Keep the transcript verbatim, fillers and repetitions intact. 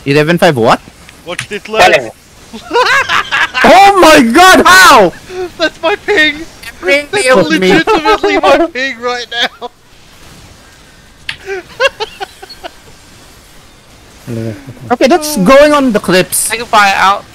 eleven five what? Watch this leg. Oh my god, how? That's my ping! Bring That's me me. legitimately my ping right now! Okay, that's going on the clips. I can fly it out.